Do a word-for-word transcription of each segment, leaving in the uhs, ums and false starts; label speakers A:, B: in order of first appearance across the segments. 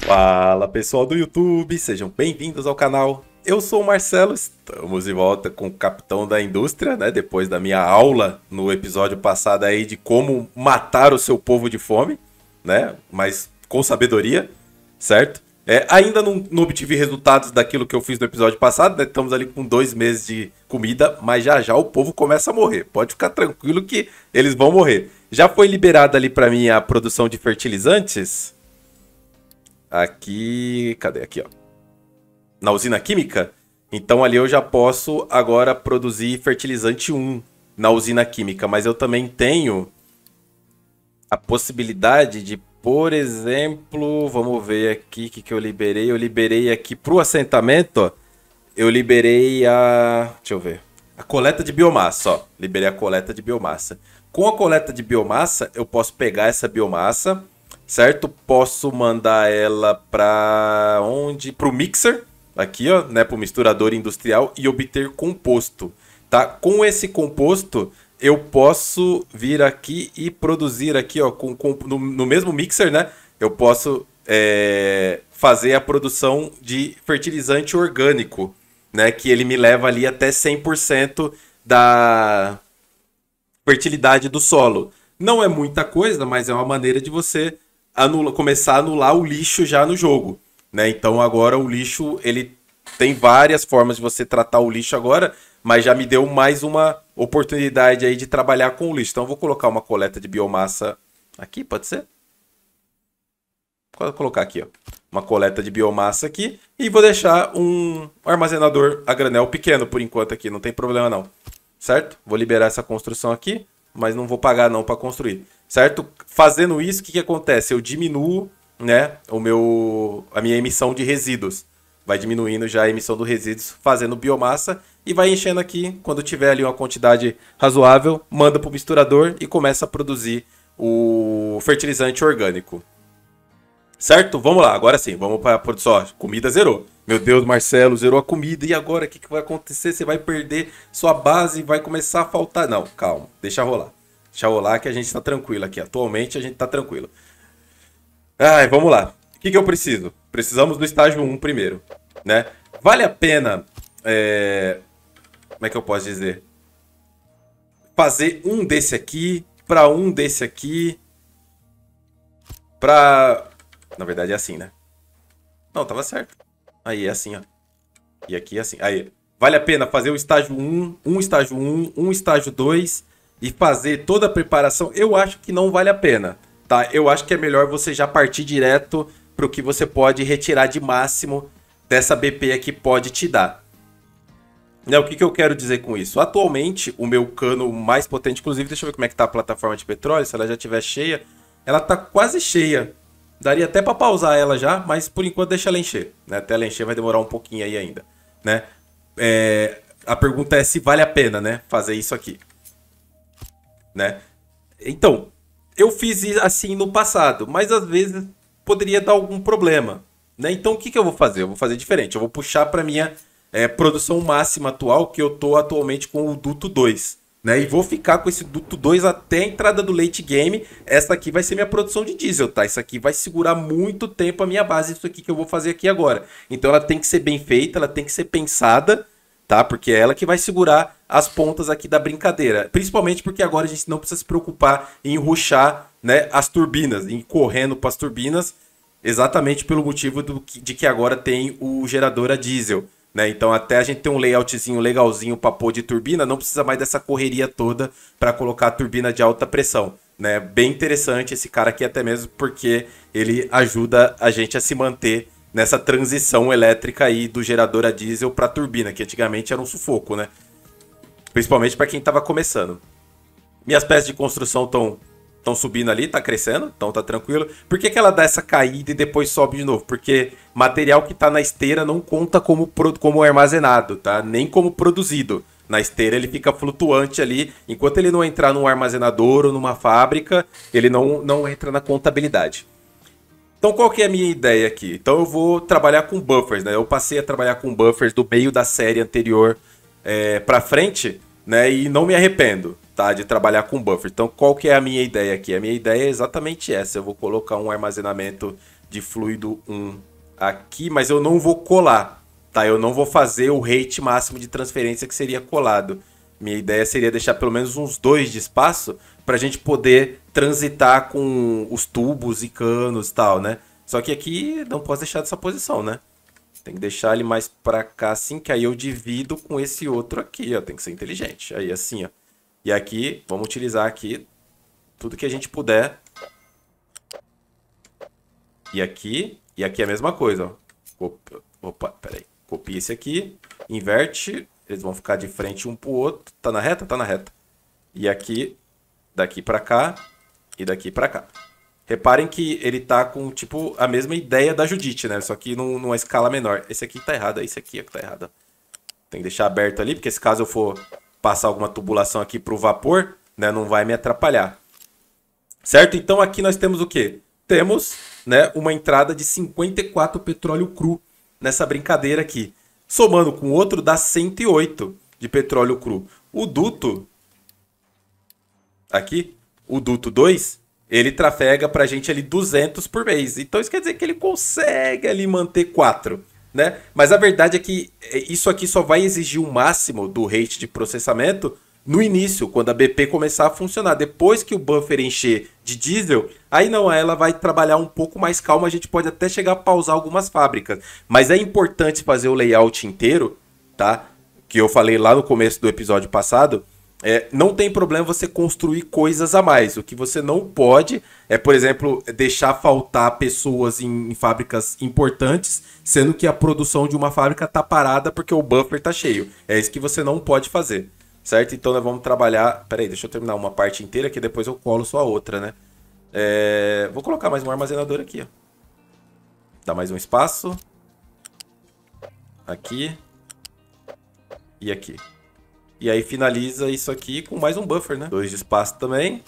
A: Fala pessoal do YouTube, sejam bem-vindos ao canal. Eu sou o Marcelo, estamos de volta com o Capitão da Indústria, né? Depois da minha aula no episódio passado aí de como matar o seu povo de fome, né? Mas com sabedoria, certo? É, ainda não, não obtive resultados daquilo que eu fiz no episódio passado, né? Estamos ali com dois meses de comida, mas já já o povo começa a morrer. Pode ficar tranquilo que eles vão morrer. Já foi liberada ali para mim a produção de fertilizantes. Aqui, cadê? Aqui, ó. Na usina química. Então ali eu já posso agora produzir fertilizante um na usina química. Mas eu também tenho a possibilidade de, por exemplo, vamos ver aqui o que, que eu liberei. Eu liberei aqui pro assentamento, ó. Eu liberei a... Deixa eu ver. A coleta de biomassa, ó. Liberei a coleta de biomassa. Com a coleta de biomassa, eu posso pegar essa biomassa, certo? Posso mandar ela para onde? Para o mixer, aqui, ó, né? Para o misturador industrial e obter composto, tá? Com esse composto, eu posso vir aqui e produzir aqui, ó, com, com, no, no mesmo mixer, né? Eu posso é, fazer a produção de fertilizante orgânico, né? Que ele me leva ali até cem por cento da fertilidade do solo. Não é muita coisa, mas é uma maneira de você anula, começar a anular o lixo já no jogo, né? Então agora o lixo, ele tem várias formas de você tratar o lixo agora, mas já me deu mais uma oportunidade aí de trabalhar com o lixo. Então eu vou colocar uma coleta de biomassa aqui, pode ser? Vou colocar aqui, ó, uma coleta de biomassa aqui e vou deixar um armazenador a granel pequeno por enquanto aqui, não tem problema não, certo? Vou liberar essa construção aqui, mas não vou pagar não para construir, certo? Fazendo isso, o que, que acontece? Eu diminuo, né, o meu, a minha emissão de resíduos. Vai diminuindo já a emissão dos resíduos, fazendo biomassa e vai enchendo aqui. Quando tiver ali uma quantidade razoável, manda para o misturador e começa a produzir o fertilizante orgânico. Certo? Vamos lá, agora sim, vamos para a produção. Ó, comida zerou. Meu Deus, Marcelo, zerou a comida. E agora, o que, que vai acontecer? Você vai perder sua base e vai começar a faltar. Não, calma, deixa rolar. Deixa rolar que a gente tá tranquilo aqui. Atualmente a gente tá tranquilo. Ai, vamos lá. O que, que eu preciso? Precisamos do estágio um primeiro, né? Vale a pena... É... Como é que eu posso dizer? Fazer um desse aqui, para um desse aqui, para... Na verdade é assim, né? Não, tava certo. Aí é assim, ó. E aqui é assim. Aí, vale a pena fazer o estágio um, um estágio um, um estágio dois e fazer toda a preparação? Eu acho que não vale a pena, tá? Eu acho que é melhor você já partir direto pro que você pode retirar de máximo dessa B P que pode te dar. Né, o que, que eu quero dizer com isso? Atualmente, o meu cano mais potente, inclusive, deixa eu ver como é que tá a plataforma de petróleo, se ela já estiver cheia. Ela tá quase cheia. Daria até para pausar ela já, mas por enquanto deixa ela encher, né? Até ela encher vai demorar um pouquinho aí ainda, né? É, a pergunta é se vale a pena, né? Fazer isso aqui, né? Então, eu fiz assim no passado, mas às vezes poderia dar algum problema, né? Então o que, que eu vou fazer? Eu vou fazer diferente. Eu vou puxar para minha é, produção máxima atual, que eu tô atualmente com o duto dois. Né, e vou ficar com esse duto dois até a entrada do late game. Essa aqui vai ser minha produção de diesel, tá? Isso aqui vai segurar muito tempo a minha base, isso aqui que eu vou fazer aqui agora. Então ela tem que ser bem feita, ela tem que ser pensada, tá? Porque é ela que vai segurar as pontas aqui da brincadeira. Principalmente porque agora a gente não precisa se preocupar em rushar, né, as turbinas, em ir correndo para as turbinas, exatamente pelo motivo do, de que agora tem o gerador a diesel. Né? Então até a gente ter um layoutzinho legalzinho para pôr de turbina, não precisa mais dessa correria toda para colocar a turbina de alta pressão. Né? Bem interessante esse cara aqui até mesmo porque ele ajuda a gente a se manter nessa transição elétrica aí do gerador a diesel para turbina, que antigamente era um sufoco, né? Principalmente para quem estava começando. Minhas peças de construção estão estão subindo ali, tá crescendo, então tá tranquilo. Por que que ela dá essa caída e depois sobe de novo? Porque material que tá na esteira não conta como, como armazenado, tá? Nem como produzido. Na esteira ele fica flutuante ali, enquanto ele não entrar num armazenador ou numa fábrica, ele não, não entra na contabilidade. Então qual que é a minha ideia aqui? Então eu vou trabalhar com buffers, né? Eu passei a trabalhar com buffers do meio da série anterior é, pra frente, né? E não me arrependo. Tá, de trabalhar com buffer. Então, qual que é a minha ideia aqui? A minha ideia é exatamente essa. Eu vou colocar um armazenamento de fluido um aqui, mas eu não vou colar, tá? Eu não vou fazer o rate máximo de transferência que seria colado. Minha ideia seria deixar pelo menos uns dois de espaço para a gente poder transitar com os tubos e canos e tal, né? Só que aqui não posso deixar dessa posição, né? Tem que deixar ele mais para cá assim, que aí eu divido com esse outro aqui, ó. Tem que ser inteligente. Aí assim, ó. E aqui, vamos utilizar aqui tudo que a gente puder. E aqui, e aqui é a mesma coisa, ó. Opa, peraí. Copia esse aqui, inverte, eles vão ficar de frente um pro outro. Tá na reta? Tá na reta. E aqui, daqui pra cá e daqui pra cá. Reparem que ele tá com, tipo, a mesma ideia da Judite, né? Só que num, numa escala menor. Esse aqui tá errado, esse aqui é que tá errado. Tem que deixar aberto ali, porque se caso eu for passar alguma tubulação aqui pro vapor, né, não vai me atrapalhar. Certo? Então aqui nós temos o quê? Temos, né, uma entrada de cinquenta e quatro petróleo cru nessa brincadeira aqui. Somando com o outro dá cento e oito de petróleo cru. O duto, aqui, o duto dois, ele trafega pra gente ali duzentos por mês. Então isso quer dizer que ele consegue ali manter quatro, né? Mas a verdade é que isso aqui só vai exigir o máximo do rate de processamento no início, quando a B P começar a funcionar. Depois que o buffer encher de diesel, aí não, ela vai trabalhar um pouco mais calma, a gente pode até chegar a pausar algumas fábricas. Mas é importante fazer o layout inteiro, tá? Que eu falei lá no começo do episódio passado. É, não tem problema você construir coisas a mais. O que você não pode é, por exemplo, deixar faltar pessoas em, em fábricas importantes, sendo que a produção de uma fábrica está parada porque o buffer está cheio. É isso que você não pode fazer, certo? Então nós vamos trabalhar... Peraí, deixa eu terminar uma parte inteira que depois eu colo só a outra, né? É, vou colocar mais um armazenador aqui, ó. Dá mais um espaço. Aqui. E aqui. E aí finaliza isso aqui com mais um buffer, né? Dois de espaço também.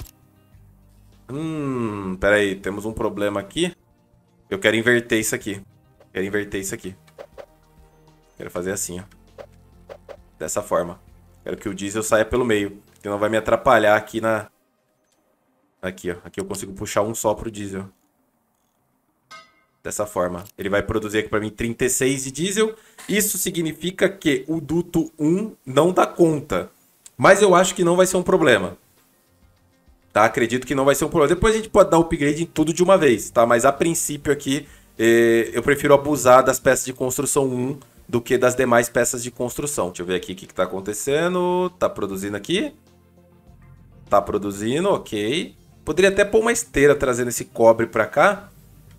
A: Hum, pera aí, temos um problema aqui. Eu quero inverter isso aqui. Quero inverter isso aqui. Quero fazer assim, ó. Dessa forma. Quero que o diesel saia pelo meio. Que não vai me atrapalhar aqui na... Aqui, ó. Aqui eu consigo puxar um só pro diesel. Dessa forma. Ele vai produzir aqui para mim trinta e seis de diesel. Isso significa que o duto um não dá conta. Mas eu acho que não vai ser um problema. Tá? Acredito que não vai ser um problema. Depois a gente pode dar upgrade em tudo de uma vez, tá? Mas a princípio aqui, eh, eu prefiro abusar das peças de construção um do que das demais peças de construção. Deixa eu ver aqui o que está acontecendo. Tá produzindo aqui. Tá produzindo, ok. Poderia até pôr uma esteira trazendo esse cobre para cá.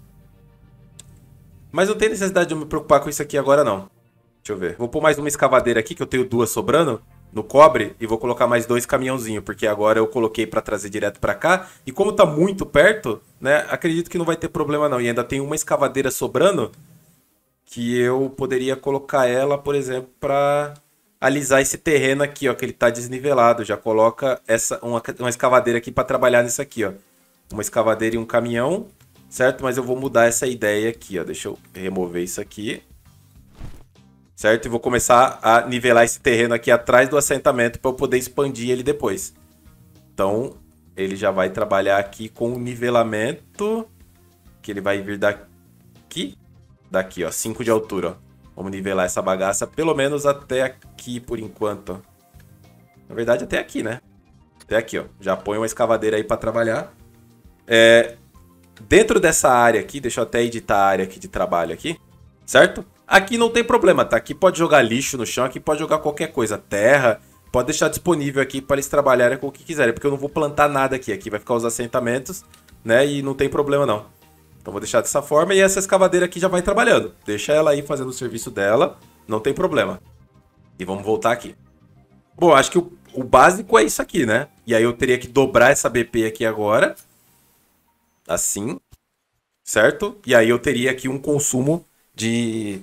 A: Mas não tem necessidade de eu me preocupar com isso aqui agora, não. Deixa eu ver. Vou pôr mais uma escavadeira aqui, que eu tenho duas sobrando no cobre. E vou colocar mais dois caminhãozinhos, porque agora eu coloquei para trazer direto para cá. E como tá muito perto, né, acredito que não vai ter problema não. E ainda tem uma escavadeira sobrando, que eu poderia colocar ela, por exemplo, para alisar esse terreno aqui, ó, que ele tá desnivelado. Já coloca essa, uma, uma escavadeira aqui para trabalhar nisso aqui, ó. Uma escavadeira e um caminhão. Certo? Mas eu vou mudar essa ideia aqui, ó. Deixa eu remover isso aqui. Certo? E vou começar a nivelar esse terreno aqui atrás do assentamento para eu poder expandir ele depois. Então, ele já vai trabalhar aqui com o nivelamento. Que ele vai vir daqui. Daqui, ó. cinco de altura, ó. Vamos nivelar essa bagaça pelo menos até aqui por enquanto, ó. Na verdade, até aqui, né? Até aqui, ó. Já põe uma escavadeira aí para trabalhar. É... Dentro dessa área aqui, deixa eu até editar a área aqui de trabalho aqui, certo? Aqui não tem problema, tá? Aqui pode jogar lixo no chão, aqui pode jogar qualquer coisa, terra, pode deixar disponível aqui para eles trabalharem com o que quiserem, porque eu não vou plantar nada aqui, aqui vai ficar os assentamentos, né? E não tem problema não. Então vou deixar dessa forma e essa escavadeira aqui já vai trabalhando. Deixa ela aí fazendo o serviço dela, não tem problema. E vamos voltar aqui. Bom, acho que o, o básico é isso aqui, né? E aí eu teria que dobrar essa B P aqui agora. Assim, certo? E aí eu teria aqui um consumo de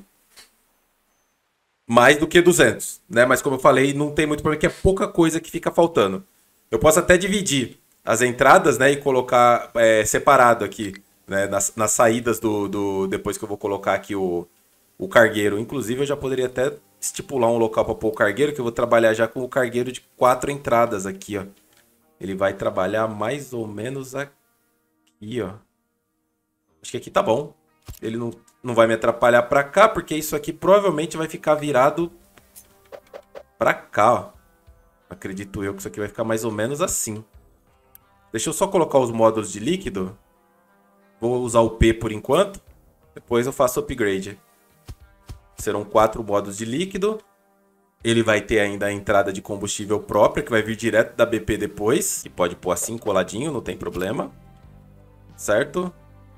A: mais do que duzentos, né? Mas como eu falei, não tem muito problema, que é pouca coisa que fica faltando. Eu posso até dividir as entradas, né? E colocar é, separado aqui, né? Nas, nas saídas do, do... Depois que eu vou colocar aqui o, o cargueiro. Inclusive, eu já poderia até estipular um local para pôr o cargueiro, que eu vou trabalhar já com o cargueiro de quatro entradas aqui, ó. Ele vai trabalhar mais ou menos aqui. Aqui, ó. Acho que aqui tá bom. Ele não, não vai me atrapalhar pra cá, porque isso aqui provavelmente vai ficar virado pra cá, ó. Acredito eu que isso aqui vai ficar mais ou menos assim. Deixa eu só colocar os módulos de líquido. Vou usar o P por enquanto. Depois eu faço upgrade. Serão quatro módulos de líquido. Ele vai ter ainda a entrada de combustível própria, que vai vir direto da B P depois. E pode pôr assim coladinho, não tem problema. Certo?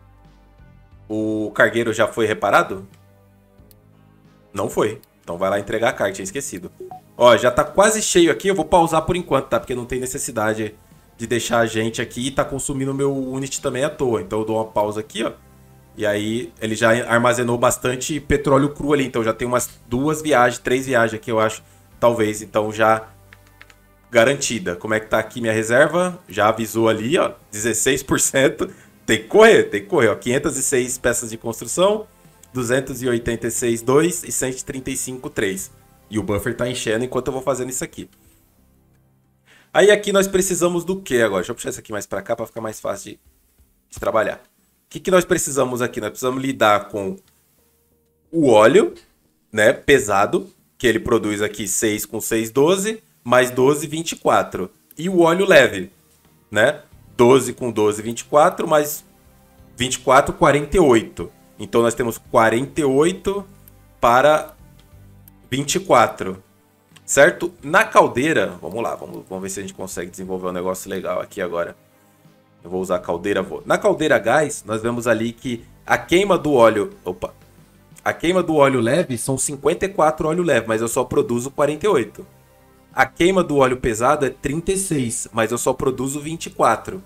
A: O cargueiro já foi reparado? Não foi. Então vai lá entregar a carga, tinha esquecido. Ó, já tá quase cheio aqui, eu vou pausar por enquanto, tá? Porque não tem necessidade de deixar a gente aqui e tá consumindo meu unit também à toa. Então eu dou uma pausa aqui, ó. E aí ele já armazenou bastante petróleo cru ali. Então já tem umas duas viagens, três viagens aqui, eu acho. Talvez, então já garantida. Como é que tá aqui minha reserva? Já avisou ali, ó. dezesseis por cento. Tem que correr, tem que correr, ó. quinhentas e seis peças de construção. duzentos e oitenta e seis, dois e cento e trinta e cinco, três. E o buffer tá enchendo enquanto eu vou fazendo isso aqui. Aí aqui nós precisamos do que agora? Deixa eu puxar isso aqui mais para cá para ficar mais fácil de, de trabalhar. O que, que nós precisamos aqui? Nós precisamos lidar com o óleo, né, pesado, que ele produz aqui seis com seis, doze, mais doze, vinte e quatro. E o óleo leve, né? doze com doze, vinte e quatro, mais vinte e quatro, quarenta e oito. Então nós temos quarenta e oito para vinte e quatro, certo? Na caldeira, vamos lá, vamos, vamos ver se a gente consegue desenvolver um negócio legal aqui agora. Eu vou usar a caldeira, vou. Na caldeira a gás, nós vemos ali que a queima do óleo, opa, a queima do óleo leve são cinquenta e quatro óleo leve, mas eu só produzo quarenta e oito. A queima do óleo pesado é trinta e seis, mas eu só produzo vinte e quatro.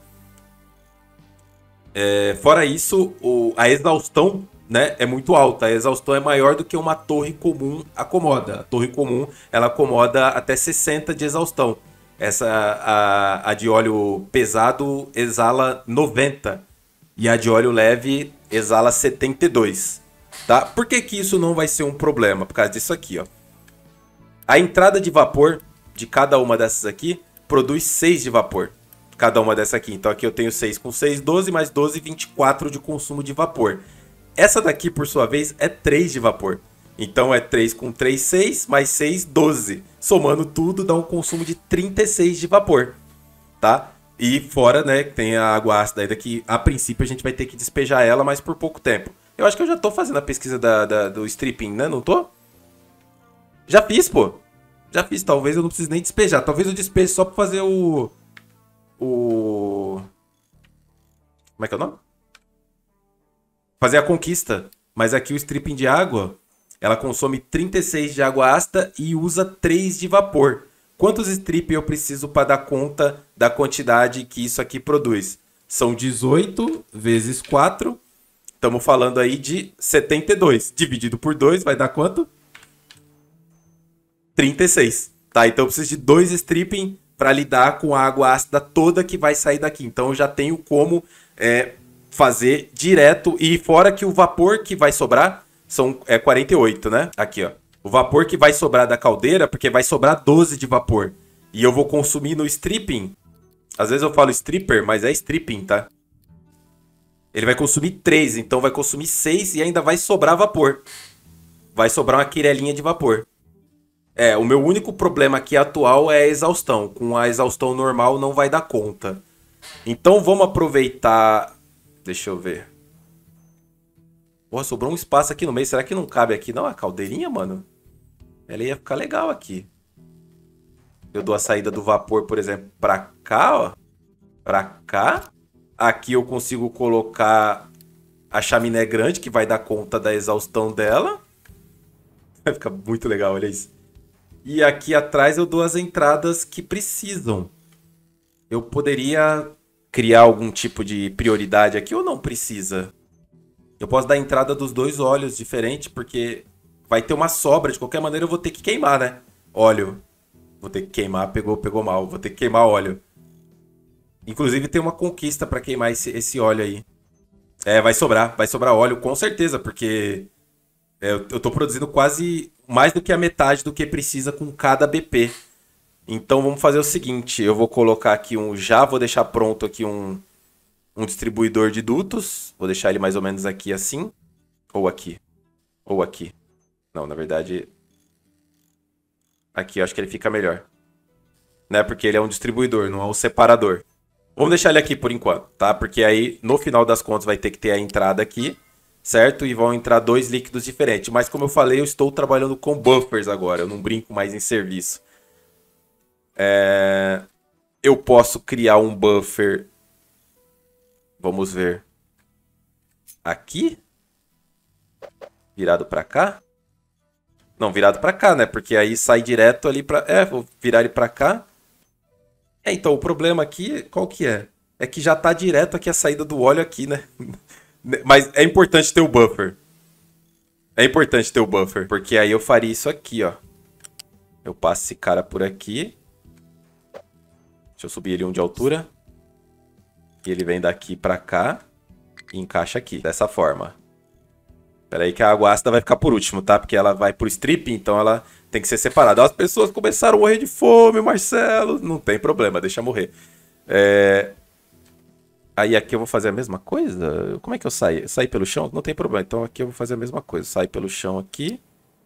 A: É, fora isso, o, a exaustão, né, é muito alta. A exaustão é maior do que uma torre comum acomoda. A torre comum ela acomoda até sessenta de exaustão. Essa, a, a de óleo pesado exala noventa. E a de óleo leve exala setenta e dois. Tá? Por que que isso não vai ser um problema? Por causa disso aqui, ó. A entrada de vapor de cada uma dessas aqui produz seis de vapor. Cada uma dessa aqui. Então aqui eu tenho seis com seis, doze, mais doze, vinte e quatro de consumo de vapor. Essa daqui, por sua vez, é três de vapor. Então é três com três, seis, mais seis, doze. Somando tudo, dá um consumo de trinta e seis de vapor. Tá? E fora, né, tem a água ácida aí daqui. A princípio a gente vai ter que despejar ela, mas por pouco tempo. Eu acho que eu já tô fazendo a pesquisa da, da, do stripping, né? Não tô? Já fiz, pô. Já fiz. Talvez eu não precise nem despejar. Talvez eu despeje só pra fazer o... O... Como é que é o nome? Fazer a conquista. Mas aqui o stripping de água, ela consome trinta e seis de água ácida e usa três de vapor. Quantos stripping eu preciso para dar conta da quantidade que isso aqui produz? São dezoito vezes quatro. Estamos falando aí de setenta e dois. Dividido por dois vai dar quanto? trinta e seis. Tá? Então eu preciso de dois stripping para lidar com a água ácida toda que vai sair daqui. Então eu já tenho como é, fazer direto. E fora que o vapor que vai sobrar são é, quarenta e oito, né? Aqui, ó. O vapor que vai sobrar da caldeira, porque vai sobrar doze de vapor. E eu vou consumir no stripping. Às vezes eu falo stripper, mas é stripping, tá? Ele vai consumir três, então vai consumir seis e ainda vai sobrar vapor. Vai sobrar uma quirelinha de vapor. É, o meu único problema aqui atual é a exaustão. Com a exaustão normal não vai dar conta. Então vamos aproveitar... Deixa eu ver. Porra, sobrou um espaço aqui no meio. Será que não cabe aqui? Não, a caldeirinha, mano. Ela ia ficar legal aqui. Eu dou a saída do vapor, por exemplo, pra cá, ó. Pra cá. Aqui eu consigo colocar a chaminé grande, que vai dar conta da exaustão dela. Vai ficar muito legal, olha isso. E aqui atrás eu dou as entradas que precisam. Eu poderia criar algum tipo de prioridade aqui ou não precisa? Eu posso dar a entrada dos dois óleos diferente, porque vai ter uma sobra. De qualquer maneira eu vou ter que queimar, né? Óleo. Vou ter que queimar, pegou, pegou mal. Vou ter que queimar óleo. Inclusive tem uma conquista para queimar esse, esse óleo aí. É, vai sobrar. Vai sobrar óleo com certeza, porque é, eu, eu tô produzindo quase mais do que a metade do que precisa com cada B P. Então vamos fazer o seguinte. Eu vou colocar aqui um... Já vou deixar pronto aqui um, um distribuidor de dutos. Vou deixar ele mais ou menos aqui assim. Ou aqui. Ou aqui. Não, na verdade... Aqui eu acho que ele fica melhor. Né? Porque ele é um distribuidor, não é um separador. Vamos deixar ele aqui por enquanto, tá? Porque aí, no final das contas, vai ter que ter a entrada aqui, certo? E vão entrar dois líquidos diferentes. Mas como eu falei, eu estou trabalhando com buffers agora. Eu não brinco mais em serviço. É... Eu posso criar um buffer... Vamos ver. Aqui? Virado pra cá? Não, virado pra cá, né? Porque aí sai direto ali pra... É, vou virar ele pra cá. É, então, o problema aqui, qual que é? É que já tá direto aqui a saída do óleo aqui, né? Mas é importante ter o buffer. É importante ter o buffer. Porque aí eu faria isso aqui, ó. Eu passo esse cara por aqui. Deixa eu subir ele um de altura. E ele vem daqui pra cá. E encaixa aqui, dessa forma. Espera aí que a água ácida vai ficar por último, tá? Porque ela vai pro strip, então ela tem que ser separada. As pessoas começaram a morrer de fome, Marcelo. Não tem problema, deixa morrer. É... Aí aqui eu vou fazer a mesma coisa? Como é que eu saio? Sair pelo chão? Não tem problema. Então aqui eu vou fazer a mesma coisa. Sair pelo chão aqui.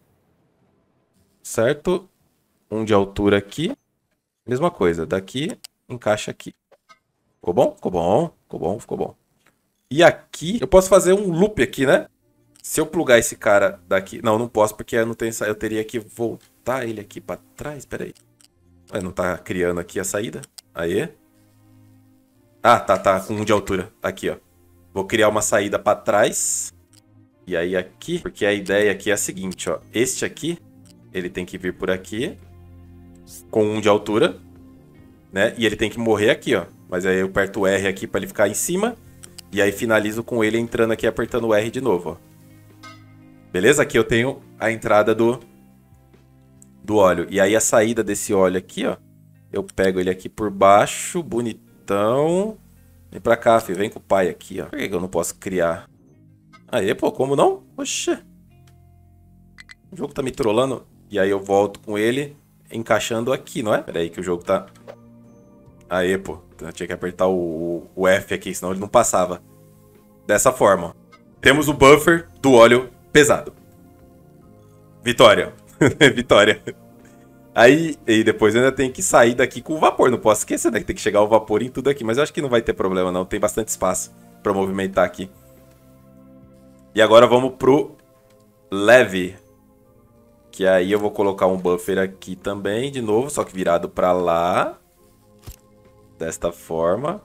A: Certo? Um de altura aqui. Mesma coisa. Daqui, encaixa aqui. Ficou bom? Ficou bom. Ficou bom, ficou bom. E aqui, eu posso fazer um loop aqui, né? Se eu plugar esse cara daqui... Não, não posso porque eu, não tenho... eu teria que voltar ele aqui pra trás. Espera aí. Ué, não tá criando aqui a saída? Aí. Ah, tá, tá. Com um de altura. Aqui, ó. Vou criar uma saída pra trás. E aí aqui... Porque a ideia aqui é a seguinte, ó. Este aqui, ele tem que vir por aqui. Com um de altura. Né? E ele tem que morrer aqui, ó. Mas aí eu aperto o R aqui pra ele ficar em cima. E aí finalizo com ele entrando aqui, apertando o R de novo, ó. Beleza? Aqui eu tenho a entrada do, do óleo. E aí a saída desse óleo aqui, ó. Eu pego ele aqui por baixo, bonitão. Vem pra cá, filho. Vem com o pai aqui, ó. Por que eu não posso criar? Aí, pô, como não? Oxê. O jogo tá me trollando. E aí eu volto com ele encaixando aqui, não é? Pera aí que o jogo tá... Aí, pô. Eu tinha que apertar o, o F aqui, senão ele não passava. Dessa forma. Temos o buffer do óleo pesado. Vitória. Vitória. Aí, e depois eu ainda tenho que sair daqui com o vapor. Não posso esquecer, né? Que tem que chegar o vapor em tudo aqui. Mas eu acho que não vai ter problema, não. Tem bastante espaço pra movimentar aqui. E agora vamos pro leve. Que aí eu vou colocar um buffer aqui também, de novo. Só que virado pra lá. Desta forma.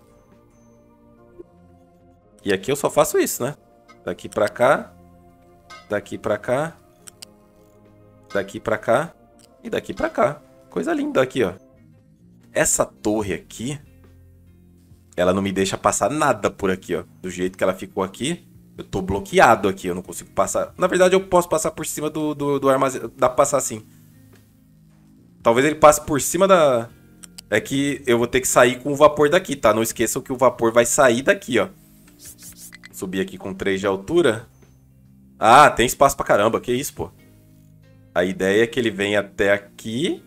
A: E aqui eu só faço isso, né? Daqui pra cá. Daqui pra cá. Daqui pra cá. E daqui pra cá. Coisa linda aqui, ó. Essa torre aqui, ela não me deixa passar nada por aqui, ó. Do jeito que ela ficou aqui, eu tô bloqueado aqui. Eu não consigo passar. Na verdade, eu posso passar por cima do, do, do armazém. Dá pra passar assim. Talvez ele passe por cima da... É que eu vou ter que sair com o vapor daqui, tá? Não esqueçam que o vapor vai sair daqui, ó. Subir aqui com três de altura. Ah, tem espaço pra caramba. Que isso, pô. A ideia é que ele venha até aqui.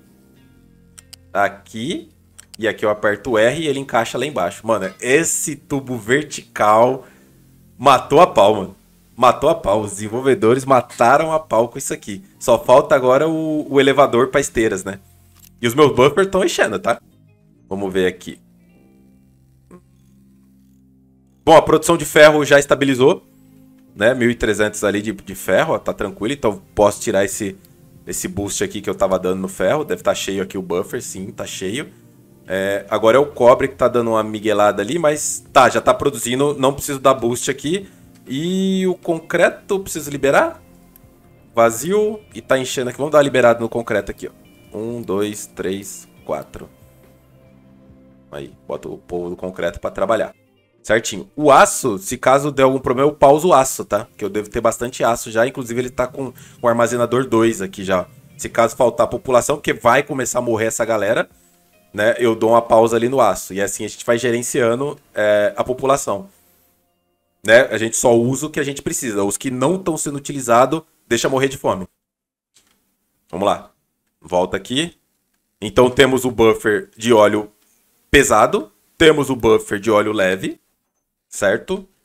A: Aqui. E aqui eu aperto o R e ele encaixa lá embaixo. Mano, esse tubo vertical matou a pau, mano. Matou a pau. Os desenvolvedores mataram a pau com isso aqui. Só falta agora o, o elevador pra esteiras, né? E os meus buffers estão enchendo, tá? Vamos ver aqui. Bom, a produção de ferro já estabilizou, né? mil e trezentos ali de, de ferro, ó, tá tranquilo. Então posso tirar esse, esse boost aqui que eu tava dando no ferro. Deve estar cheio aqui o buffer, sim, tá cheio. É, agora é o cobre que tá dando uma miguelada ali, mas tá, já tá produzindo. Não preciso dar boost aqui. E o concreto, preciso liberar. Vazio e tá enchendo aqui. Vamos dar uma liberada no concreto aqui, ó. Um, dois, três, quatro. Aí, bota o povo do concreto pra trabalhar. Certinho. O aço, se caso der algum problema, eu pauso o aço, tá? Porque eu devo ter bastante aço já. Inclusive, ele tá com o armazenador dois aqui já. Se caso faltar população, porque vai começar a morrer essa galera, né? Eu dou uma pausa ali no aço. E assim a gente vai gerenciando é, a população. Né? A gente só usa o que a gente precisa. Os que não estão sendo utilizados, deixa morrer de fome. Vamos lá. Volta aqui. Então temos o buffer de óleo pesado. Temos o buffer de óleo leve. Certo?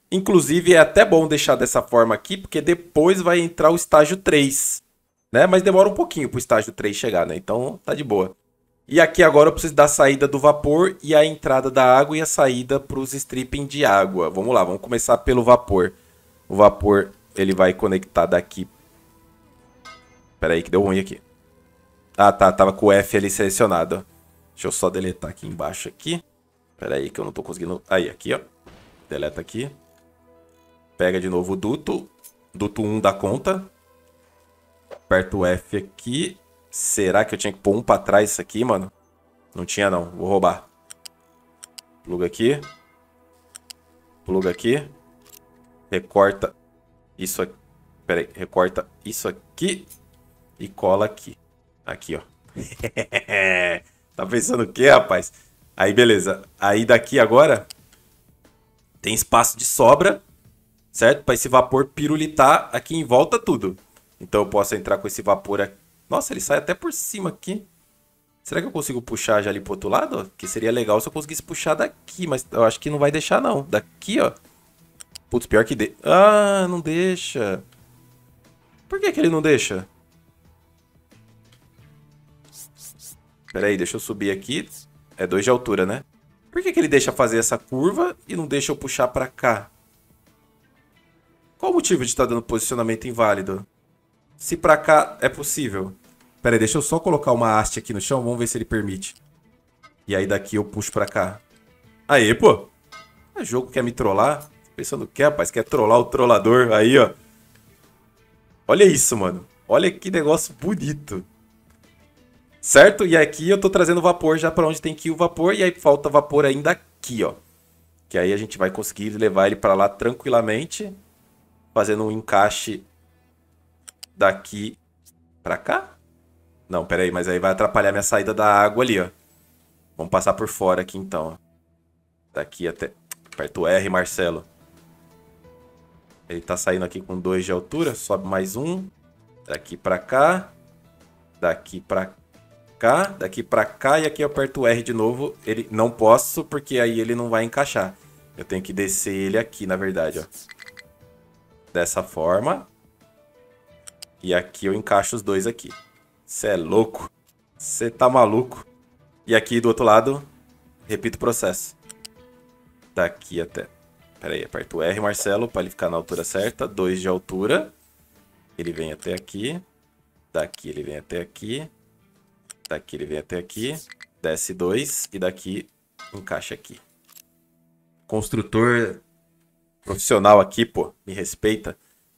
A: Inclusive, é até bom deixar dessa forma aqui, porque depois vai entrar o estágio três, né? Mas demora um pouquinho pro estágio três chegar, né? Então, tá de boa. E aqui agora eu preciso da saída do vapor e a entrada da água e a saída para os stripping de água. Vamos lá, vamos começar pelo vapor. O vapor, ele vai conectar daqui. Pera aí que deu ruim aqui. Ah, tá, tava com o F ali selecionado. Deixa eu só deletar aqui embaixo aqui. Pera aí que eu não tô conseguindo... Aí, aqui, ó. Deleta aqui. Pega de novo o duto. Duto um da conta. Aperta o F aqui. Será que eu tinha que pôr um pra trás isso aqui, mano? Não tinha, não. Vou roubar. Pluga aqui. Pluga aqui. Recorta isso aqui. Pera aí. Recorta isso aqui. E cola aqui. Aqui, ó. Tá pensando o quê, rapaz? Aí, beleza. Aí daqui agora tem espaço de sobra, certo? Para esse vapor pirulitar aqui em volta tudo. Então eu posso entrar com esse vapor aqui. Nossa, ele sai até por cima aqui. Será que eu consigo puxar já ali pro outro lado? Que seria legal se eu conseguisse puxar daqui, mas eu acho que não vai deixar não. Daqui, ó. Putz, pior que... De... Ah, não deixa. Por que que ele não deixa? Pera aí, deixa eu subir aqui. É dois de altura, né? Por que que ele deixa fazer essa curva e não deixa eu puxar pra cá? Qual o motivo de estar dando posicionamento inválido? Se pra cá é possível. Pera aí, deixa eu só colocar uma haste aqui no chão. Vamos ver se ele permite. E aí daqui eu puxo pra cá. Aê, pô. O jogo quer me trollar? Tô pensando que, rapaz, quer trollar o trollador. Aí, ó. Olha isso, mano. Olha que negócio bonito. Certo? E aqui eu tô trazendo vapor já pra onde tem que ir o vapor. E aí falta vapor ainda aqui, ó. Que aí a gente vai conseguir levar ele pra lá tranquilamente. Fazendo um encaixe daqui pra cá. Não, pera aí, mas aí vai atrapalhar minha saída da água ali, ó. Vamos passar por fora aqui então, ó. Daqui até... Aperta o R, Marcelo. Ele tá saindo aqui com dois de altura. Sobe mais um. Daqui pra cá. Daqui pra cá. Daqui pra cá. E aqui eu aperto o R de novo. Ele não posso, porque aí ele não vai encaixar. Eu tenho que descer ele aqui, na verdade, ó. Dessa forma. E aqui eu encaixo os dois aqui. Você é louco. Você tá maluco. E aqui do outro lado, repito o processo. Daqui até... Pera aí, aperto o R, Marcelo, para ele ficar na altura certa. dois de altura. Ele vem até aqui. Daqui ele vem até aqui. Daqui ele vem até aqui. Desce dois. E daqui encaixa aqui. Construtor profissional aqui, pô. Me respeita.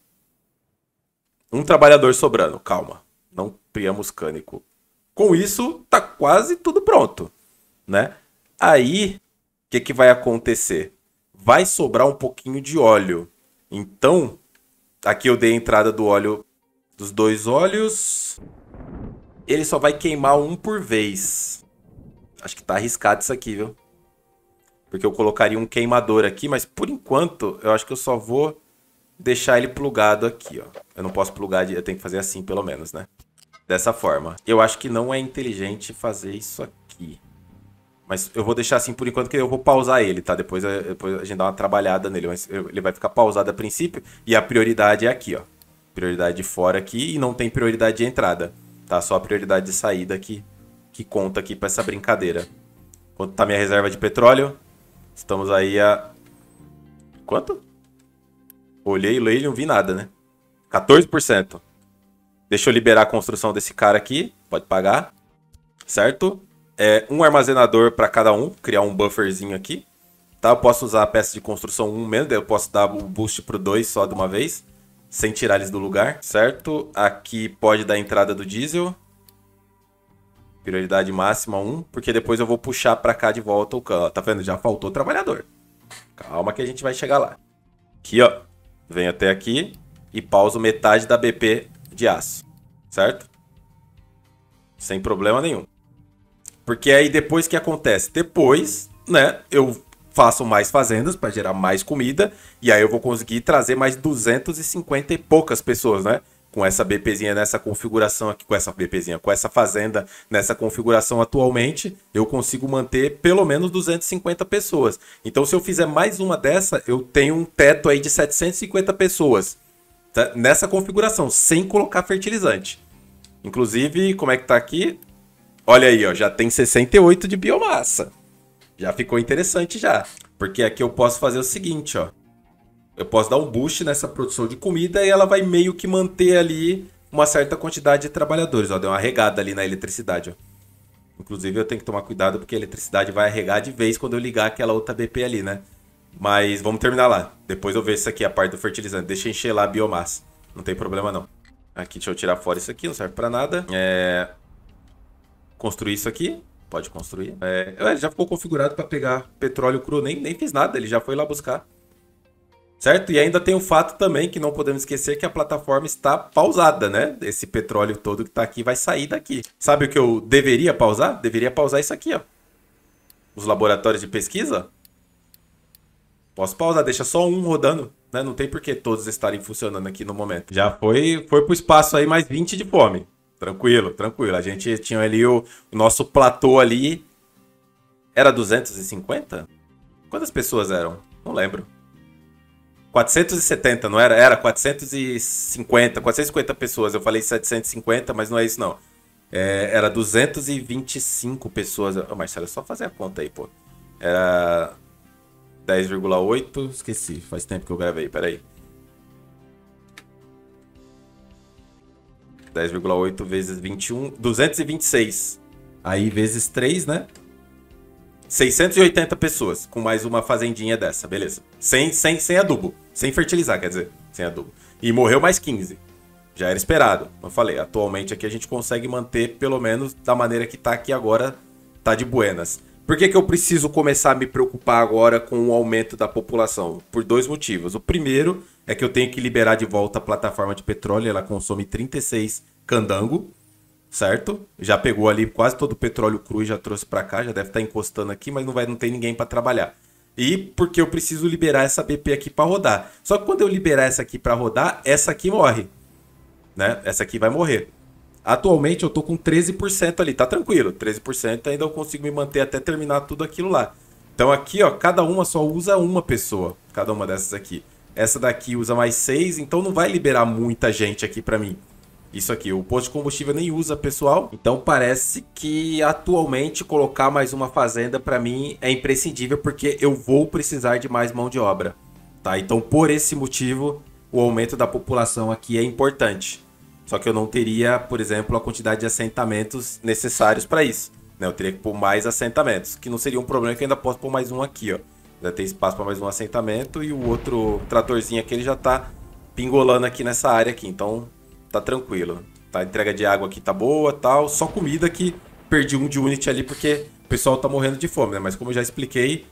A: Um trabalhador sobrando. Calma. Não criamos cânico. Com isso, tá quase tudo pronto, né? Aí, o que que vai acontecer? Vai sobrar um pouquinho de óleo. Então, aqui eu dei a entrada do óleo dos dois óleos. Ele só vai queimar um por vez. Acho que tá arriscado isso aqui, viu? Porque eu colocaria um queimador aqui, mas por enquanto eu acho que eu só vou deixar ele plugado aqui, ó. Eu não posso plugar, de... eu tenho que fazer assim pelo menos, né? Dessa forma. Eu acho que não é inteligente fazer isso aqui. Mas eu vou deixar assim por enquanto, que eu vou pausar ele, tá? Depois, depois a gente dá uma trabalhada nele. Mas ele vai ficar pausado a princípio. E a prioridade é aqui, ó. Prioridade de fora aqui e não tem prioridade de entrada. Tá? Só a prioridade de saída aqui, que conta aqui pra essa brincadeira. Quanto tá minha reserva de petróleo? Estamos aí a... Quanto? Olhei, olhei e não vi nada, né? quatorze por cento. Deixa eu liberar a construção desse cara aqui. Pode pagar. Certo? É, um armazenador para cada um. Criar um bufferzinho aqui. Tá? Eu posso usar a peça de construção um mesmo. Daí eu posso dar o boost pro dois só de uma vez. Sem tirar eles do lugar. Certo? Aqui pode dar a entrada do diesel. Prioridade máxima um. Porque depois eu vou puxar para cá de volta o cano. Tá vendo? Já faltou trabalhador. Calma que a gente vai chegar lá. Aqui, ó. Venho até aqui. E pauso metade da B P de aço. Certo? Sem problema nenhum. Porque aí depois o que acontece? Depois, né, eu faço mais fazendas para gerar mais comida. E aí eu vou conseguir trazer mais duzentas e cinquenta e poucas pessoas, né? com essa BPzinha nessa configuração aqui, com essa BPzinha, com essa fazenda nessa configuração atualmente, eu consigo manter pelo menos duzentas e cinquenta pessoas. Então, se eu fizer mais uma dessa, eu tenho um teto aí de setecentas e cinquenta pessoas, tá? Nessa configuração, sem colocar fertilizante. Inclusive, como é que tá aqui? Olha aí, ó, já tem sessenta e oito de biomassa. Já ficou interessante já. Porque aqui eu posso fazer o seguinte, ó. Eu posso dar um boost nessa produção de comida e ela vai meio que manter ali uma certa quantidade de trabalhadores. Ó, deu uma regada ali na eletricidade, ó. Inclusive eu tenho que tomar cuidado porque a eletricidade vai arregar de vez quando eu ligar aquela outra B P ali, né? Mas vamos terminar lá. Depois eu vejo isso aqui, a parte do fertilizante. Deixa eu encher lá a biomassa. Não tem problema não. Aqui, deixa eu tirar fora isso aqui, não serve pra nada. É... Construir isso aqui. Pode construir. É... Ele já ficou configurado para pegar petróleo cru. Nem, nem fiz nada, ele já foi lá buscar. Certo? E ainda tem o fato também que não podemos esquecer que a plataforma está pausada, né? Esse petróleo todo que está aqui vai sair daqui. Sabe o que eu deveria pausar? Deveria pausar isso aqui, ó. Os laboratórios de pesquisa. Posso pausar, deixa só um rodando, né? Não tem por que todos estarem funcionando aqui no momento. Já foi, foi pro espaço aí mais vinte de fome. Tranquilo, tranquilo. A gente tinha ali o, o nosso platô ali. Era duzentos e cinquenta? Quantas pessoas eram? Não lembro. quatrocentos e setenta, não era? Era quatrocentos e cinquenta, quatrocentas e cinquenta pessoas. Eu falei setecentos e cinquenta, mas não é isso não. É, era duzentas e vinte e cinco pessoas. Ô, Marcelo, é só fazer a conta aí, pô. Era dez vírgula oito. Esqueci, faz tempo que eu gravei, peraí. dez vírgula oito vezes vinte e um, duzentos e vinte e seis. Aí vezes três, né? seiscentas e oitenta pessoas, com mais uma fazendinha dessa, beleza. Sem, sem, sem adubo, sem fertilizar, quer dizer, sem adubo. E morreu mais quinze. Já era esperado. Como eu falei, atualmente aqui a gente consegue manter, pelo menos da maneira que tá aqui agora, tá de buenas. Por que que eu preciso começar a me preocupar agora com o aumento da população? Por dois motivos. O primeiro é que eu tenho que liberar de volta a plataforma de petróleo, ela consome trinta e seis candango. Certo? Já pegou ali quase todo o petróleo cru e já trouxe para cá, já deve estar encostando aqui, mas não vai não tem ninguém para trabalhar. E porque eu preciso liberar essa B P aqui para rodar. Só que quando eu liberar essa aqui para rodar, essa aqui morre, né? Essa aqui vai morrer. Atualmente eu tô com treze por cento ali, tá tranquilo. treze por cento ainda eu consigo me manter até terminar tudo aquilo lá. Então aqui, ó, cada uma só usa uma pessoa, cada uma dessas aqui. Essa daqui usa mais seis, então não vai liberar muita gente aqui para mim. Isso aqui, o posto de combustível nem usa pessoal, então parece que atualmente colocar mais uma fazenda para mim é imprescindível porque eu vou precisar de mais mão de obra, tá? Então por esse motivo o aumento da população aqui é importante, só que eu não teria, por exemplo, a quantidade de assentamentos necessários para isso, né? Eu teria que pôr mais assentamentos, que não seria um problema que eu ainda posso pôr mais um aqui, ó. Já tem espaço para mais um assentamento e o outro tratorzinho aqui ele já tá pingolando aqui nessa área aqui, então tá tranquilo. Tá, a entrega de água aqui tá boa, tal. Só comida que perdi um de unit ali porque o pessoal tá morrendo de fome, né? Mas como eu já expliquei,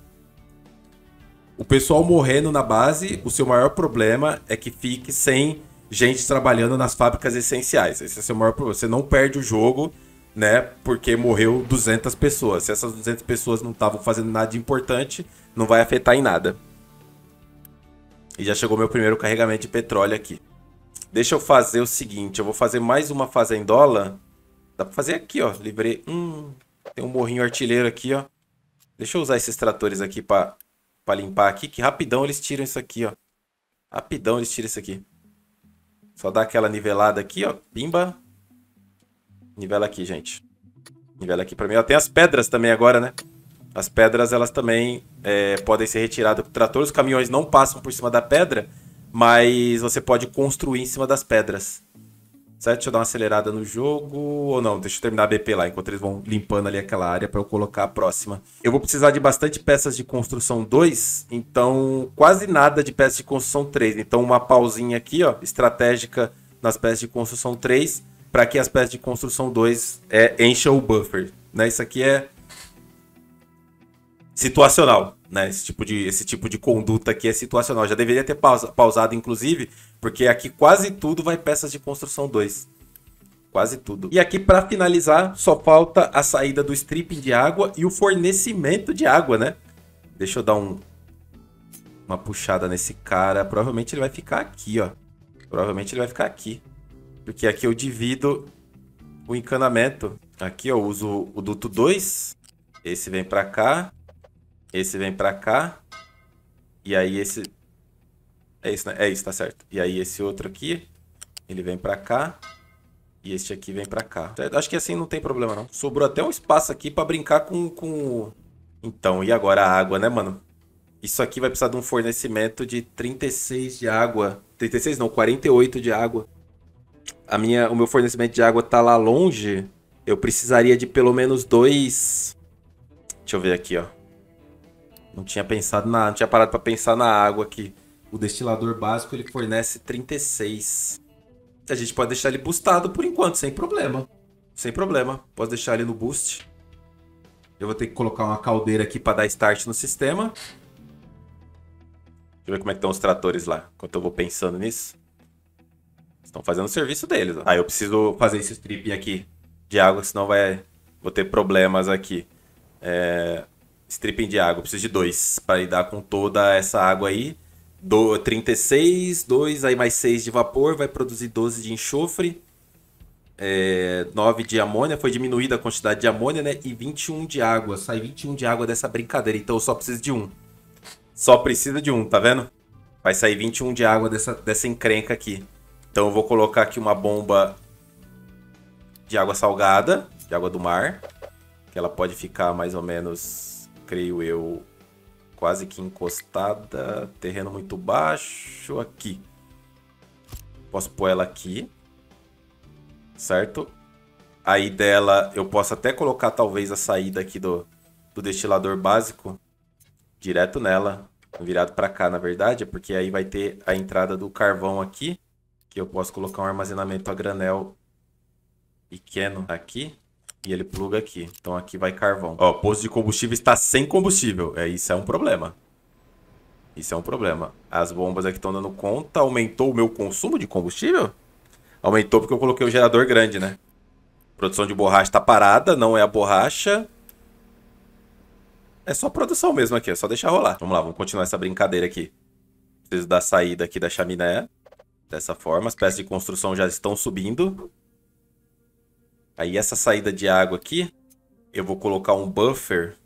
A: o pessoal morrendo na base, o seu maior problema é que fique sem gente trabalhando nas fábricas essenciais. Esse é o seu maior problema. Você não perde o jogo, né? Porque morreu duzentas pessoas. Se essas duzentas pessoas não estavam fazendo nada de importante, não vai afetar em nada. E já chegou meu primeiro carregamento de petróleo aqui. Deixa eu fazer o seguinte, eu vou fazer mais uma fazendola. Dá pra fazer aqui, ó. Livrei. Hum, tem um morrinho artilheiro aqui, ó. Deixa eu usar esses tratores aqui pra, pra limpar aqui, que rapidão eles tiram isso aqui, ó. Rapidão eles tiram isso aqui. Só dá aquela nivelada aqui, ó. Pimba. Nivela aqui, gente. Nivela aqui pra mim. Ó, tem as pedras também agora, né? As pedras, elas também é, podem ser retiradas com o trator. Os caminhões não passam por cima da pedra, mas você pode construir em cima das pedras. Certo? Deixa eu dar uma acelerada no jogo. Ou não, deixa eu terminar a B P lá, enquanto eles vão limpando ali aquela área para eu colocar a próxima. Eu vou precisar de bastante peças de construção dois, então quase nada de peças de construção três. Então uma pausinha aqui, ó, estratégica nas peças de construção três, para que as peças de construção dois é, encham o buffer. Né? Isso aqui é situacional, né? Esse tipo de, esse tipo de conduta aqui é situacional. Já deveria ter pausa, pausado, inclusive, porque aqui quase tudo vai peças de construção dois. Quase tudo. E aqui, para finalizar, só falta a saída do stripping de água e o fornecimento de água, né? Deixa eu dar um, uma puxada nesse cara. Provavelmente ele vai ficar aqui, ó. Provavelmente ele vai ficar aqui. Porque aqui eu divido o encanamento. Aqui eu uso o duto dois. Esse vem pra cá. Esse vem pra cá. E aí esse... É isso, né? É isso, tá certo. E aí esse outro aqui, ele vem pra cá. E este aqui vem pra cá. Acho que assim não tem problema, não. Sobrou até um espaço aqui pra brincar com... com... Então, e agora a água, né, mano? Isso aqui vai precisar de um fornecimento de trinta e seis de água. trinta e seis não, quarenta e oito de água. A minha, o meu fornecimento de água tá lá longe. Eu precisaria de pelo menos dois... Deixa eu ver aqui, ó. Não tinha pensado na... Não tinha parado pra pensar na água aqui. O destilador básico, ele fornece trinta e seis. A gente pode deixar ele boostado por enquanto, sem problema. Sem problema. Posso deixar ele no boost. Eu vou ter que colocar uma caldeira aqui pra dar start no sistema. Deixa eu ver como é que estão os tratores lá, enquanto eu vou pensando nisso. Estão fazendo o serviço deles. Ó. Ah, eu preciso fazer esse stripping aqui de água, senão vai... vou ter problemas aqui. É... Stripping de água, eu preciso de dois para lidar com toda essa água aí. Do... trinta e seis, dois, aí mais seis de vapor, vai produzir doze de enxofre. É... nove de amônia, foi diminuída a quantidade de amônia, né? E vinte e um de água, sai vinte e um de água dessa brincadeira, então eu só preciso de um. Só precisa de um, tá vendo? Vai sair vinte e um de água dessa, dessa encrenca aqui. Então eu vou colocar aqui uma bomba de água salgada, de água do mar. Que ela pode ficar mais ou menos, creio eu, quase que encostada. Terreno muito baixo. Aqui. Posso pôr ela aqui. Certo? Aí dela eu posso até colocar talvez a saída aqui do, do destilador básico. Direto nela, virado para cá, na verdade, porque aí vai ter a entrada do carvão aqui, que eu posso colocar um armazenamento a granel pequeno aqui, e ele pluga aqui. Então aqui vai carvão. Ó, o posto de combustível está sem combustível. É, isso é um problema. Isso é um problema. As bombas aqui estão dando conta. Aumentou o meu consumo de combustível? Aumentou porque eu coloquei o gerador grande, né? A produção de borracha está parada, não é a borracha. É só produção mesmo aqui, é só deixar rolar. Vamos lá, vamos continuar essa brincadeira aqui. Preciso da saída aqui da chaminé. Dessa forma, as peças de construção já estão subindo. Aí essa saída de água aqui, eu vou colocar um buffer.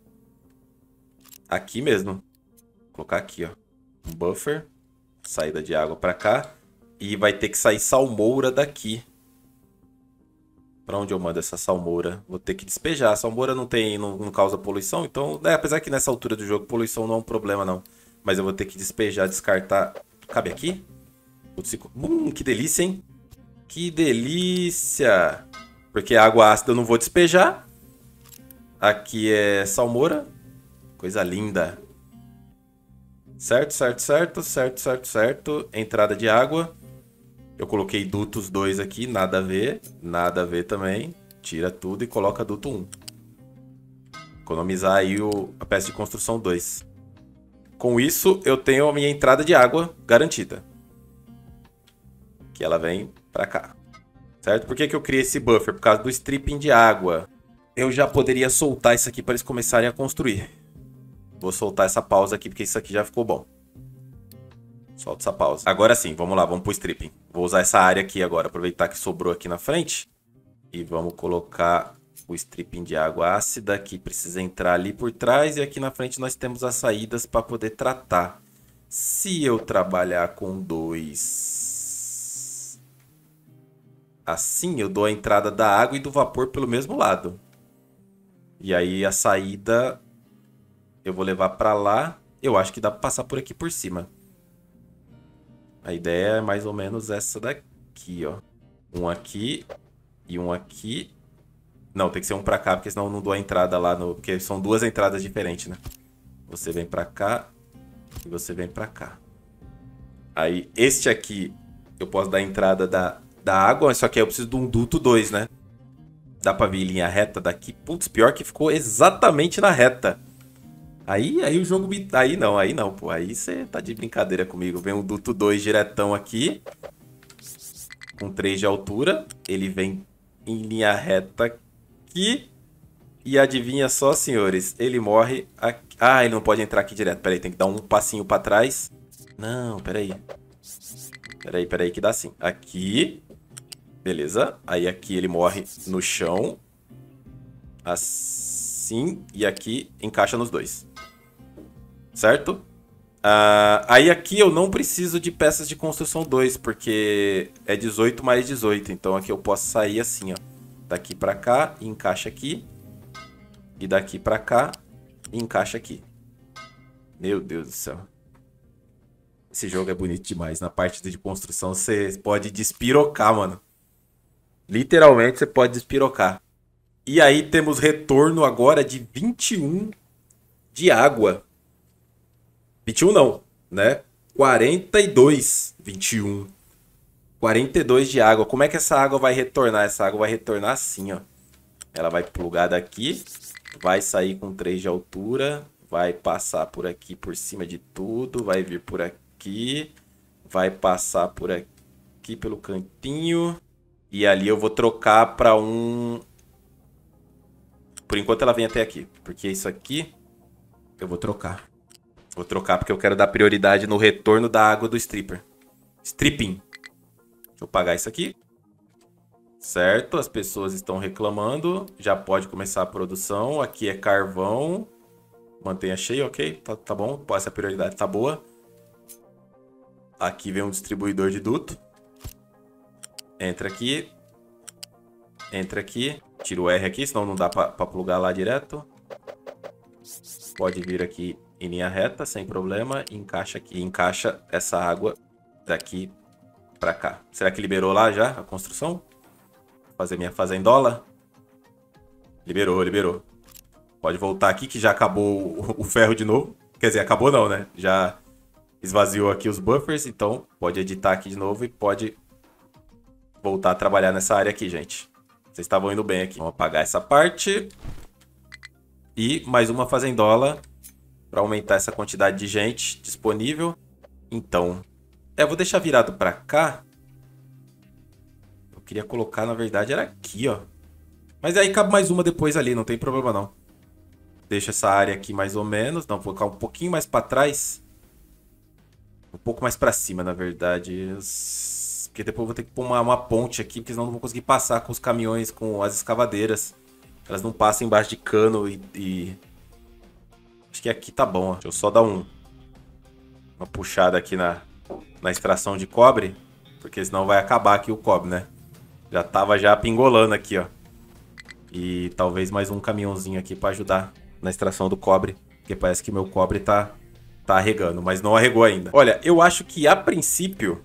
A: Aqui mesmo. Vou colocar aqui, ó. Um buffer. Saída de água pra cá. E vai ter que sair salmoura daqui. Pra onde eu mando essa salmoura? Vou ter que despejar. A salmoura não tem, não, não causa poluição, então... É, apesar que nessa altura do jogo, poluição não é um problema, não. Mas eu vou ter que despejar, descartar... Cabe aqui? Hum, que delícia, hein? Que delícia! Porque a água ácida eu não vou despejar. Aqui é salmoura. Coisa linda. Certo, certo, certo, certo, certo, certo. Entrada de água. Eu coloquei dutos dois aqui, nada a ver. Nada a ver também. Tira tudo e coloca duto um. Economizar aí o, a peça de construção dois. Com isso, eu tenho a minha entrada de água garantida. Que ela vem pra cá. Certo? Por que que eu criei esse buffer? Por causa do stripping de água. Eu já poderia soltar isso aqui para eles começarem a construir. Vou soltar essa pausa aqui, porque isso aqui já ficou bom. Solta essa pausa. Agora sim, vamos lá, vamos pro stripping. Vou usar essa área aqui agora, aproveitar que sobrou aqui na frente. E vamos colocar o stripping de água ácida, que precisa entrar ali por trás. E aqui na frente nós temos as saídas para poder tratar. Se eu trabalhar com dois... Assim, eu dou a entrada da água e do vapor pelo mesmo lado. E aí a saída eu vou levar para lá. Eu acho que dá para passar por aqui por cima. A ideia é mais ou menos essa daqui, ó. Um aqui e um aqui. Não, tem que ser um para cá, porque senão eu não dou a entrada lá no... Porque são duas entradas diferentes, né? Você vem para cá e você vem para cá. Aí este aqui eu posso dar a entrada da... da água, só que aí eu preciso de um duto dois, né? Dá pra vir em linha reta daqui. Putz, pior que ficou exatamente na reta. Aí, aí o jogo me... Aí não, aí não, pô. Aí você tá de brincadeira comigo. Vem um duto dois diretão aqui. Com três de altura. Ele vem em linha reta aqui. E adivinha só, senhores. Ele morre aqui. Ah, ele não pode entrar aqui direto. Peraí, tem que dar um passinho pra trás. Não, peraí. Peraí, peraí, que dá sim. Aqui. Beleza. Aí aqui ele morre no chão. Assim. E aqui encaixa nos dois. Certo? Uh, aí aqui eu não preciso de peças de construção dois, porque é dezoito mais dezoito. Então aqui eu posso sair assim, ó. Daqui pra cá e encaixa aqui. E daqui pra cá e encaixa aqui. Meu Deus do céu. Esse jogo é bonito demais. Na parte de construção você pode despirocar, mano. Literalmente você pode despirocar. E aí temos retorno agora de vinte e um de água. vinte e um não, né? quarenta e dois. vinte e um. quarenta e dois de água. Como é que essa água vai retornar? Essa água vai retornar assim, ó. Ela vai plugar daqui. Vai sair com três de altura. Vai passar por aqui, por cima de tudo. Vai vir por aqui. Vai passar por aqui, pelo cantinho. E ali eu vou trocar para um... Por enquanto ela vem até aqui. Porque isso aqui eu vou trocar. Vou trocar porque eu quero dar prioridade no retorno da água do stripper. Stripping. Deixa eu pagar isso aqui. Certo, as pessoas estão reclamando. Já pode começar a produção. Aqui é carvão. Mantenha cheio, ok. Tá, tá bom, essa prioridade tá boa. Aqui vem um distribuidor de duto. Entra aqui. Entra aqui. Tira o R aqui, senão não dá pra, pra plugar lá direto. Pode vir aqui em linha reta, sem problema. E encaixa aqui. Encaixa essa água daqui pra cá. Será que liberou lá já a construção? Vou fazer minha fazendola. Liberou, liberou. Pode voltar aqui que já acabou o, o ferro de novo. Quer dizer, acabou não, né? Já esvaziou aqui os buffers. Então pode editar aqui de novo e pode voltar a trabalhar nessa área aqui, gente. Vocês estavam indo bem aqui. Vamos apagar essa parte. E mais uma fazendola para aumentar essa quantidade de gente disponível. Então, é, eu vou deixar virado para cá. Eu queria colocar, na verdade, era aqui, ó. Mas aí cabe mais uma depois ali, não tem problema não. Deixa essa área aqui mais ou menos. Não, vou colocar um pouquinho mais para trás. Um pouco mais para cima, na verdade. Porque depois eu vou ter que pôr uma, uma ponte aqui, porque senão não vou conseguir passar com os caminhões, com as escavadeiras. Elas não passam embaixo de cano e... e... Acho que aqui tá bom, ó. Deixa eu só dar um... uma puxada aqui na, na extração de cobre. Porque senão vai acabar aqui o cobre, né? Já tava já pingolando aqui, ó. E talvez mais um caminhãozinho aqui pra ajudar na extração do cobre. Porque parece que meu cobre tá, tá arregando, mas não arregou ainda. Olha, eu acho que a princípio...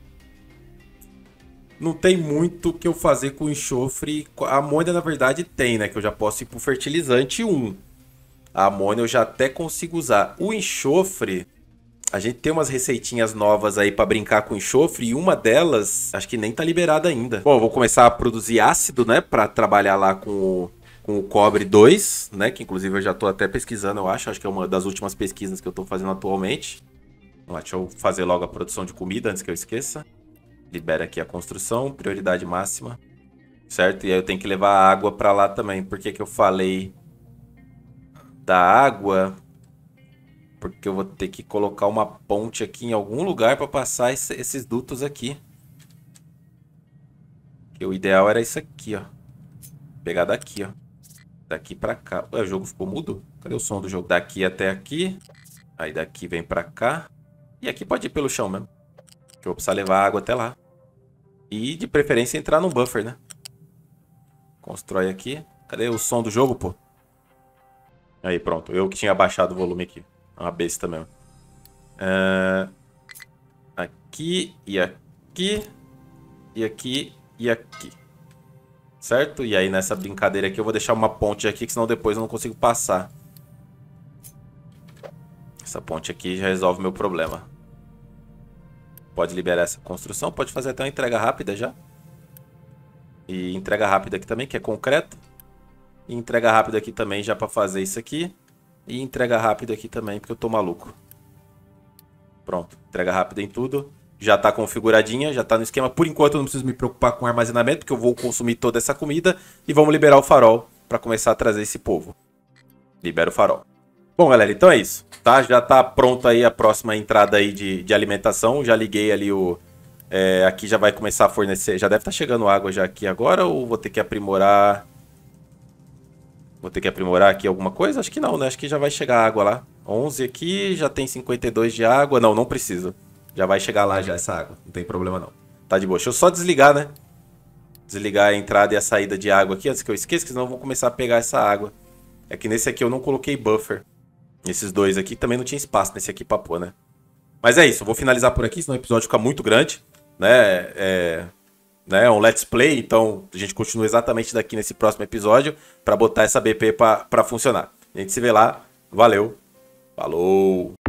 A: não tem muito o que eu fazer com enxofre. A amônia, na verdade, tem, né? Que eu já posso ir pro fertilizante um. A amônia eu já até consigo usar. O enxofre... a gente tem umas receitinhas novas aí pra brincar com enxofre. E uma delas, acho que nem tá liberada ainda. Bom, eu vou começar a produzir ácido, né? Pra trabalhar lá com o, com o cobre dois, né? Que inclusive eu já tô até pesquisando, eu acho. Acho que é uma das últimas pesquisas que eu tô fazendo atualmente. Vamos lá, deixa eu fazer logo a produção de comida antes que eu esqueça. Libera aqui a construção, prioridade máxima. Certo? E aí eu tenho que levar a água pra lá também. Por que que eu falei da água? Porque eu vou ter que colocar uma ponte aqui em algum lugar para passar esse, esses dutos aqui. Que o ideal era isso aqui, ó. Pegar daqui, ó. Daqui para cá. Ué, o jogo ficou mudo? Cadê o som do jogo? Daqui até aqui. Aí daqui vem para cá. E aqui pode ir pelo chão mesmo. Que eu vou precisar levar água até lá. E de preferência entrar num buffer, né? Constrói aqui. Cadê o som do jogo, pô? Aí, pronto. Eu que tinha abaixado o volume aqui. É uma besta mesmo. Uh, aqui e aqui. E aqui e aqui. Certo? E aí nessa brincadeira aqui eu vou deixar uma ponte aqui, que senão depois eu não consigo passar. Essa ponte aqui já resolve o meu problema. Pode liberar essa construção. Pode fazer até uma entrega rápida já. E entrega rápida aqui também, que é concreto. E entrega rápida aqui também já para fazer isso aqui. E entrega rápida aqui também, porque eu tô maluco. Pronto, entrega rápida em tudo. Já tá configuradinha, já tá no esquema. Por enquanto eu não preciso me preocupar com armazenamento, porque eu vou consumir toda essa comida. E vamos liberar o farol para começar a trazer esse povo. Libera o farol. Bom, galera, então é isso, tá? Já tá pronta aí a próxima entrada aí de, de alimentação. Já liguei ali o, É, aqui já vai começar a fornecer. Já deve estar chegando água já aqui agora ou vou ter que aprimorar? Vou ter que aprimorar aqui alguma coisa? Acho que não, né? Acho que já vai chegar água lá. onze aqui, já tem cinquenta e dois de água. Não, não precisa. Já vai chegar lá já essa água. Não tem problema não. Tá de boa. Deixa eu só desligar, né? Desligar a entrada e a saída de água aqui antes que eu esqueça, que senão eu vou começar a pegar essa água. É que nesse aqui eu não coloquei buffer. Esses dois aqui também não tinha espaço nesse aqui pra pôr, né? Mas é isso, eu vou finalizar por aqui, senão o episódio fica muito grande, né? É, né? É um let's play, então a gente continua exatamente daqui nesse próximo episódio pra botar essa B P pra, pra funcionar. A gente se vê lá, valeu, falou!